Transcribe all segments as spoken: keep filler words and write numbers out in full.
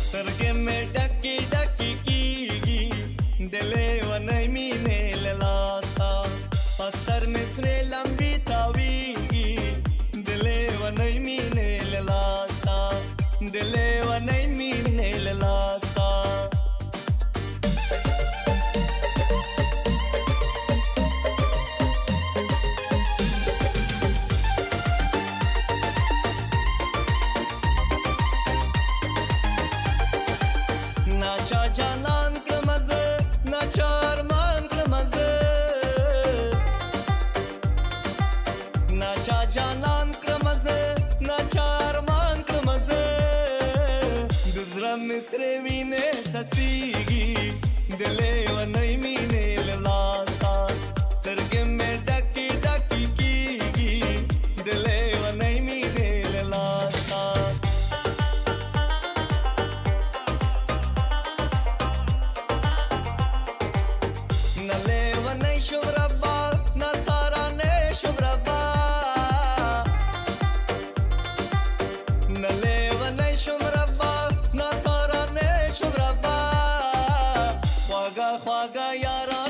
सरगे में डकी डकी की दिले वनई मीने ललासा पसर मिसरे लंबी तावीगी दिले वनई मीने ललासा दिले वनई मीने ललासा नाचा जानान कमज नाचा अरमान कमज नाचा जानान कमज नाचा अरमान कमज गुजरा मिसरे मीने ससीगी दिले वनई मीने ललासा सरगे में डकी डकी कीगी दिले वनई मीने ललासा नले वनई शुभ्रबा नसारा ने शुभ्रबा नले वनई शुभ्रबा नसारा ने शुभ्रबा ख्वागा ख्वागा यारा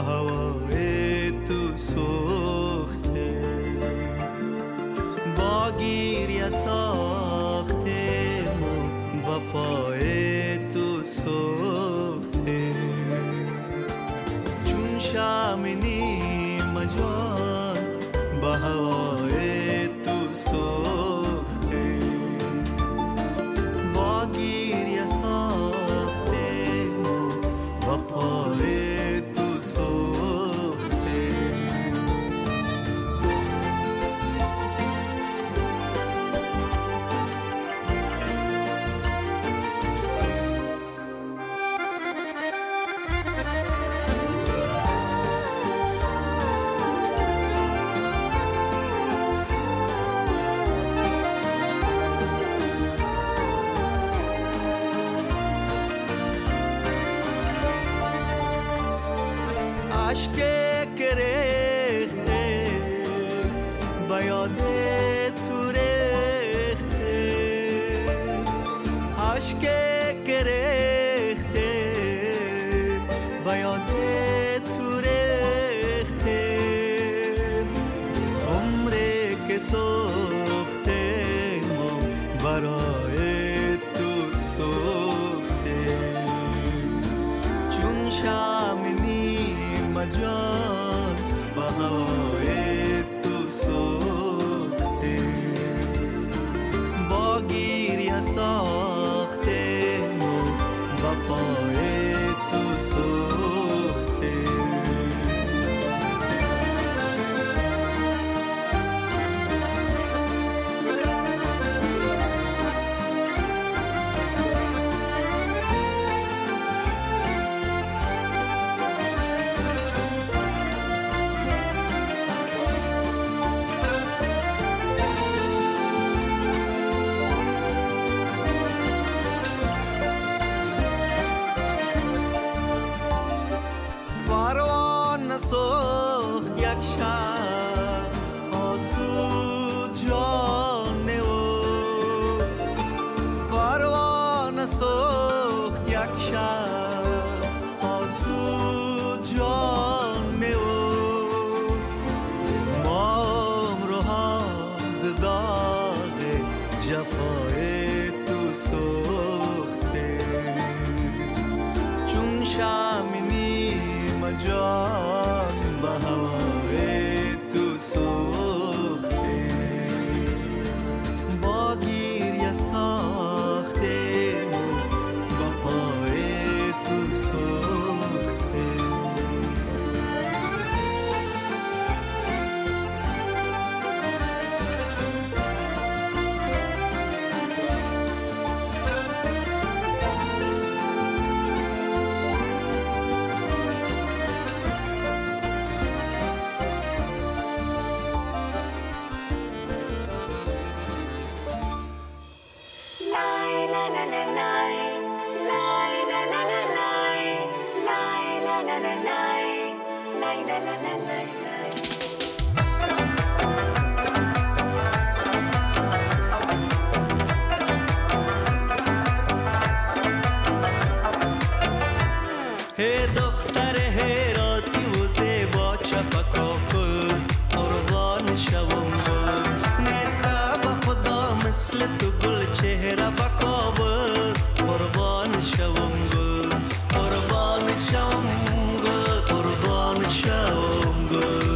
هوای تو سوخته، با گیریه ساخته با پای تو سوخته، چون شام نیم جان با هوای تو سوخته، با گیریه ساخته با پای تو سوخته. عشق گریخته با یاد تو ریخته، عشق گریخته با یاد تو ریخته، عمری که سوخته ما برای تو سوخته، چون شام جان با هوای تو سوخته، با گیریه ساخته با پای تو سوخته. سوخت یک شب آسود جان او، پروانه سوخت یک شب آسود جان او، ما رو ز داغ جفای تو سوخته، چون شام نیم جان با هوای تو سوخته، با گیریه ساخته با پای تو سوخته. هی دختر هیراتی و زیبا چپکاکل، قربان شوم گل نیسته به خدا مثل تو گل چهره به کابل، قربان شوم گل قربان شوم گل قربان شوم گل.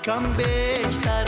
کم بیشتر